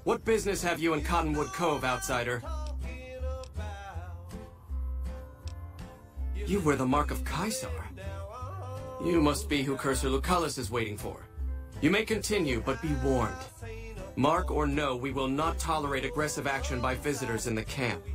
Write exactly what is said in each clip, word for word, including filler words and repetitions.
What business have you in Cottonwood Cove, outsider? You wear the mark of Caesar. You must be who Cursor Lucullus is waiting for. You may continue, but be warned. Mark or no, we will not tolerate aggressive action by visitors in the camp.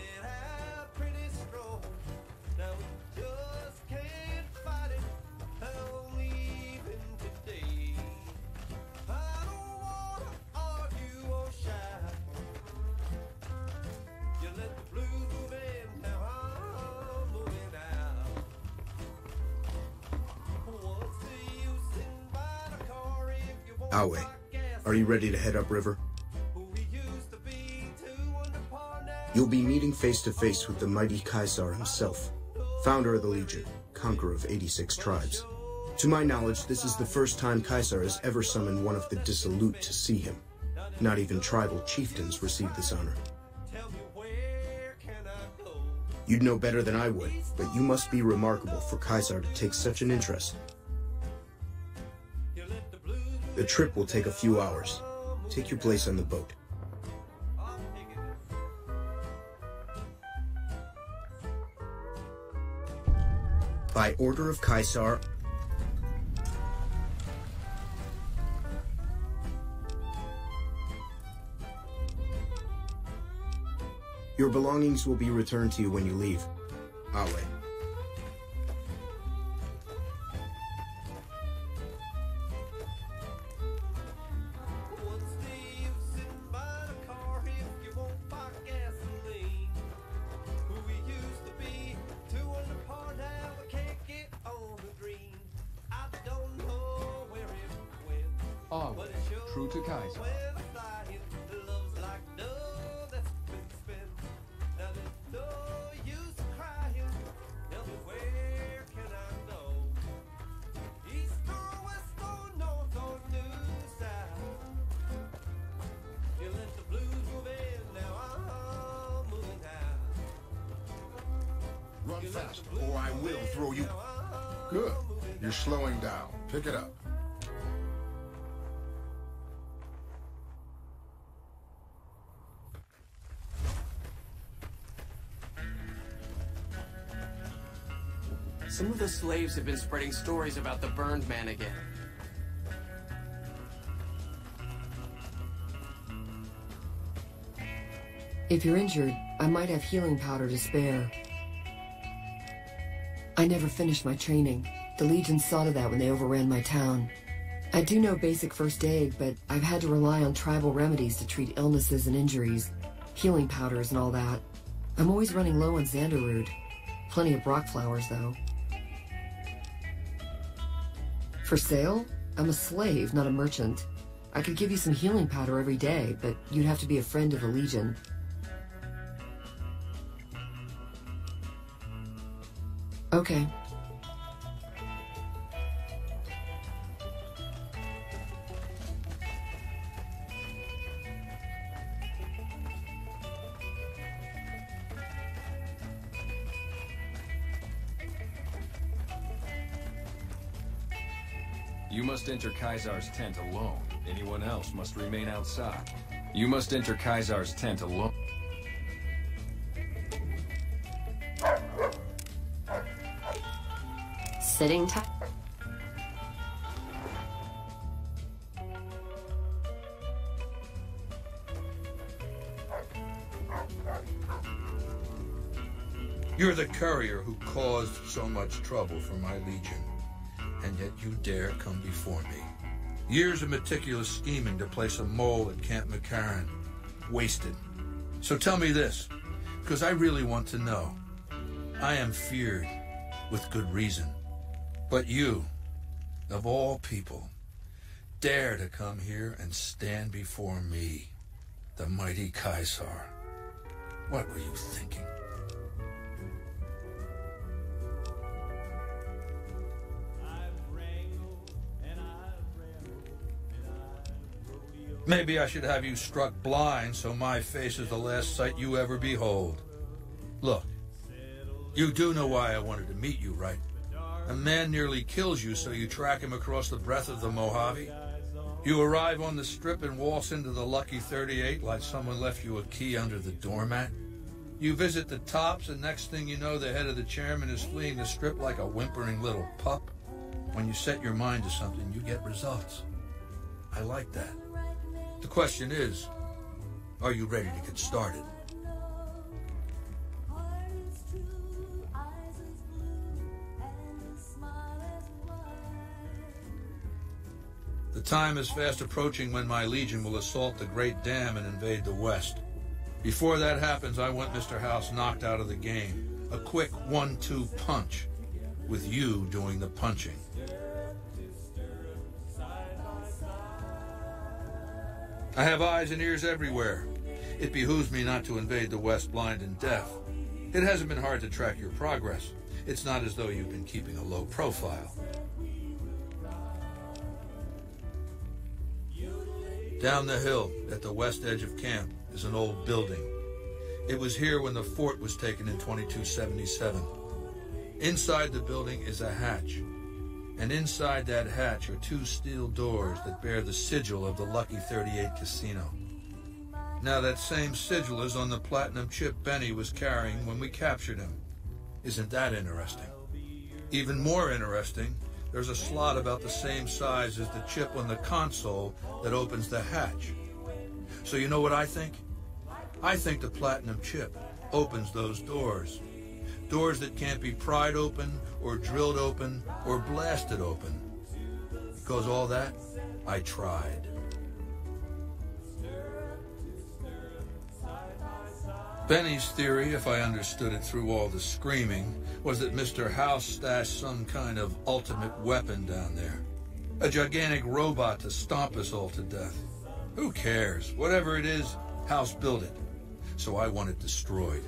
Awe, are you ready to head upriver? You'll be meeting face-to-face with the mighty Caesar himself, founder of the Legion, conqueror of eighty-six tribes. To my knowledge, this is the first time Caesar has ever summoned one of the dissolute to see him. Not even tribal chieftains receive this honor. You'd know better than I would, but you must be remarkable for Caesar to take such an interest. The trip will take a few hours. Take your place on the boat. By order of Caesar, your belongings will be returned to you when you leave. Awe. Oh, true to Caesar. Run fast, or I will throw you. Good. You're slowing down. Pick it up. Some of the slaves have been spreading stories about the burned man again. If you're injured, I might have healing powder to spare. I never finished my training. The Legion saw to that when they overran my town. I do know basic first aid, but I've had to rely on tribal remedies to treat illnesses and injuries, healing powders and all that. I'm always running low on Xanderud. Plenty of Brock flowers, though. For sale? I'm a slave, not a merchant. I could give you some healing powder every day, but you'd have to be a friend of the Legion. Okay. You must enter Caesar's tent alone. Anyone else must remain outside. You must enter Caesar's tent alone. Sitting tight. You're the courier who caused so much trouble for my Legion, and yet you dare come before me. Years of meticulous scheming to place a mole at Camp McCarran. Wasted. So tell me this, because I really want to know. I am feared, with good reason. But you, of all people, dare to come here and stand before me, the mighty Caesar. What were you thinking? Maybe I should have you struck blind so my face is the last sight you ever behold. Look, you do know why I wanted to meet you, right? A man nearly kills you, so you track him across the breadth of the Mojave. You arrive on the strip and waltz into the Lucky thirty-eight like someone left you a key under the doormat. You visit the tops, and next thing you know, the head of the chairman is fleeing the strip like a whimpering little pup. When you set your mind to something, you get results. I like that. The question is, are you ready to get started? The time is fast approaching when my Legion will assault the Great Dam and invade the West. Before that happens, I want Mister House knocked out of the game. A quick one two punch, with you doing the punching. I have eyes and ears everywhere. It behooves me not to invade the West blind and deaf. It hasn't been hard to track your progress. It's not as though you've been keeping a low profile. Down the hill, at the west edge of camp, is an old building. It was here when the fort was taken in twenty-two seventy-seven. Inside the building is a hatch, and inside that hatch are two steel doors that bear the sigil of the Lucky thirty-eight Casino. Now that same sigil is on the platinum chip Benny was carrying when we captured him. Isn't that interesting? Even more interesting, there's a slot about the same size as the chip on the console that opens the hatch. So you know what I think? I think the platinum chip opens those doors. Doors that can't be pried open, or drilled open, or blasted open. Because all that, I tried. Benny's theory, if I understood it through all the screaming, was that Mister House stashed some kind of ultimate weapon down there. A gigantic robot to stomp us all to death. Who cares? Whatever it is, House built it. So I want it destroyed.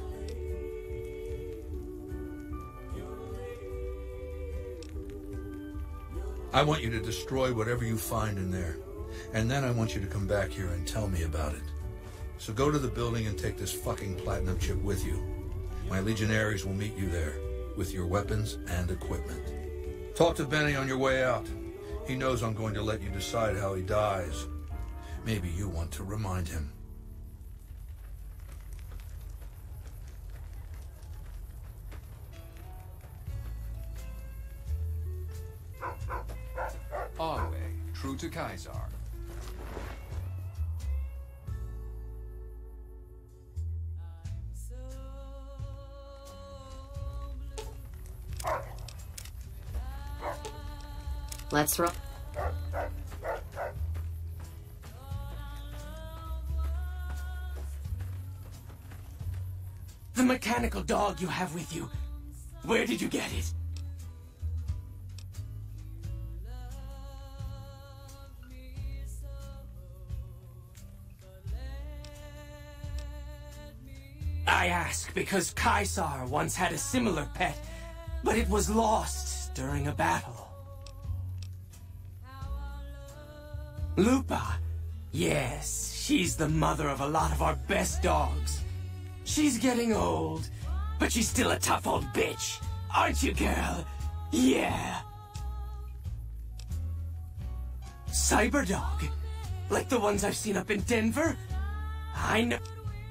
I want you to destroy whatever you find in there. And then I want you to come back here and tell me about it. So go to the building and take this fucking platinum chip with you. My legionaries will meet you there, with your weapons and equipment. Talk to Benny on your way out. He knows I'm going to let you decide how he dies. Maybe you want to remind him. Our way, true to Caesar. Let's roll. The mechanical dog you have with you. Where did you get it? I ask because Caesar once had a similar pet, but it was lost during a battle. Lupa. Yes, she's the mother of a lot of our best dogs. She's getting old, but she's still a tough old bitch. Aren't you, girl? Yeah. Cyberdog? Like the ones I've seen up in Denver? I know.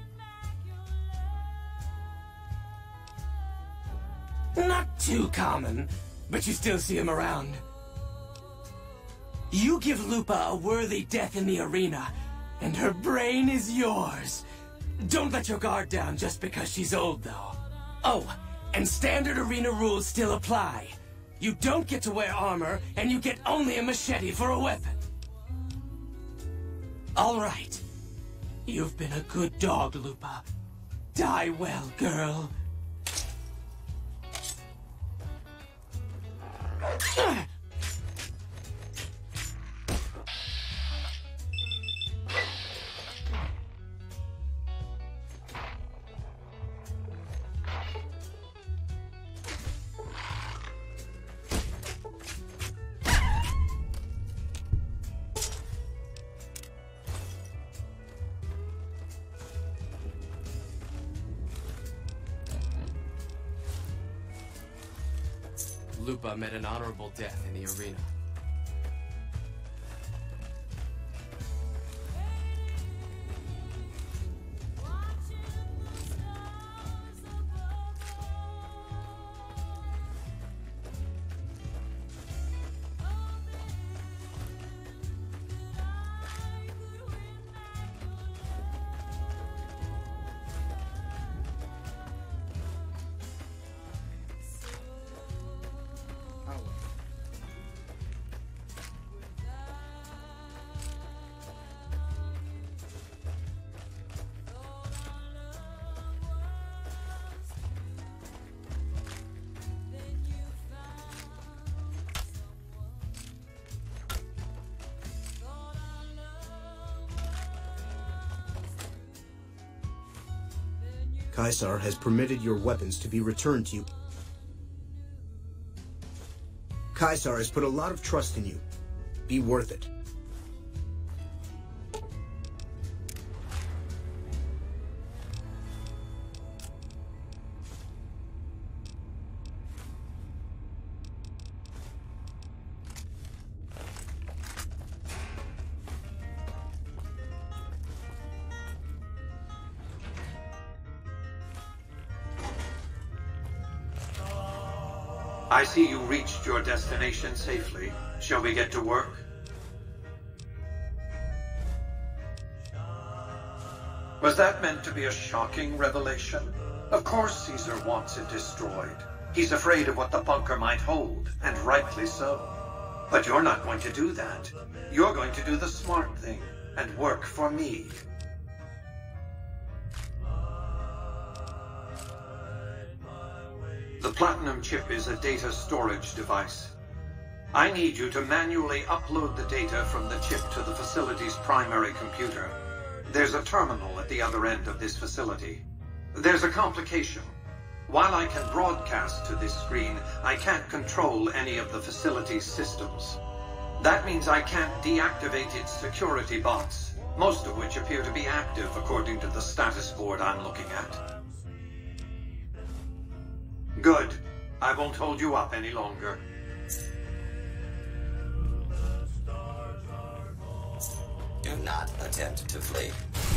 Not too common, but you still see him around. You give Lupa a worthy death in the arena, and her brain is yours. Don't let your guard down just because she's old, though. Oh, and standard arena rules still apply. You don't get to wear armor, and you get only a machete for a weapon. All right. You've been a good dog, Lupa. Die well, girl. Lupa met an honorable death in the arena. Caesar has permitted your weapons to be returned to you. Caesar has put a lot of trust in you. Be worth it. I see you reached your destination safely. Shall we get to work? Was that meant to be a shocking revelation? Of course Caesar wants it destroyed. He's afraid of what the bunker might hold, and rightly so. But you're not going to do that. You're going to do the smart thing, and work for me. The Platinum chip is a data storage device. I need you to manually upload the data from the chip to the facility's primary computer. There's a terminal at the other end of this facility. There's a complication. While I can broadcast to this screen, I can't control any of the facility's systems. That means I can't deactivate its security bots, most of which appear to be active according to the status board I'm looking at. Good. I won't hold you up any longer. Do not attempt to flee.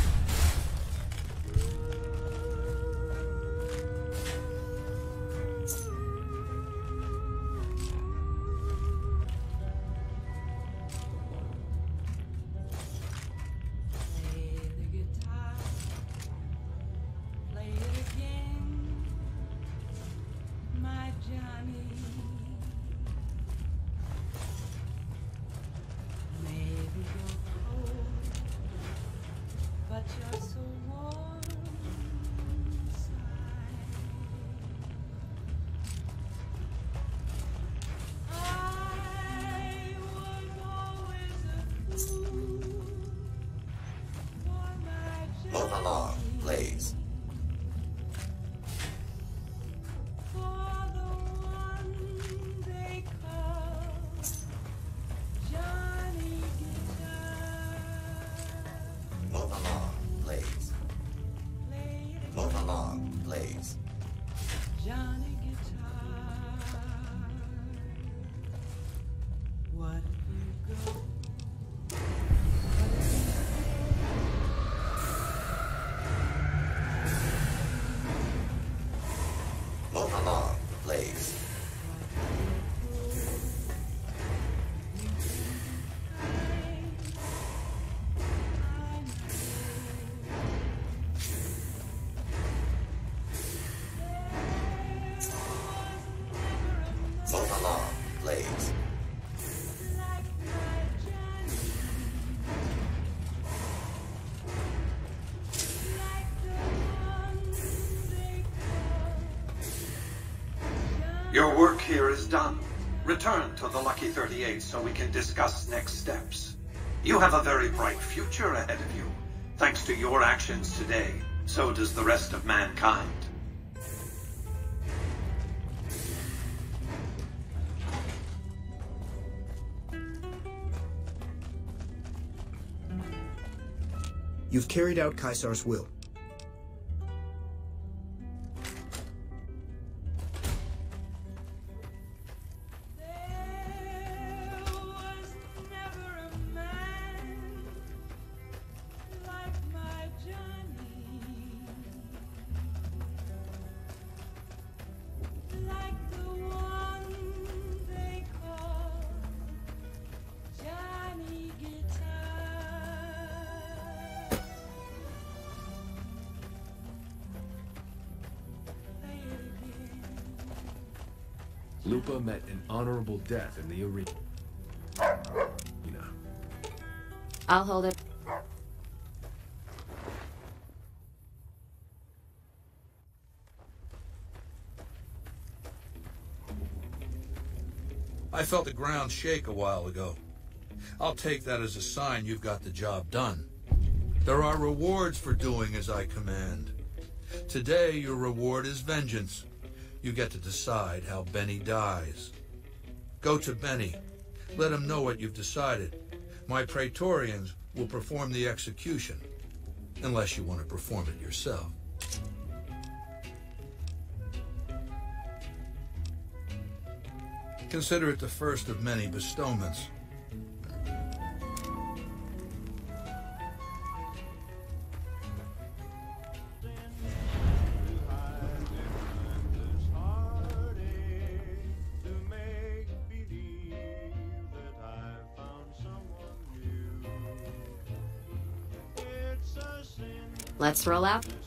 Move along, please. Move along, please. Move along, please. Johnny Guitar, what if you go? Move along, please. Move along, please. Your work here is done. Return to the Lucky thirty-eight so we can discuss next steps. You have a very bright future ahead of you. Thanks to your actions today, so does the rest of mankind. You've carried out Caesar's will. Lupa met an honorable death in the arena. You know. I'll hold it. I felt the ground shake a while ago. I'll take that as a sign you've got the job done. There are rewards for doing as I command. Today, your reward is vengeance. You get to decide how Benny dies. Go to Benny. Let him know what you've decided. My Praetorians will perform the execution, unless you want to perform it yourself. Consider it the first of many bestowments. Let's roll out.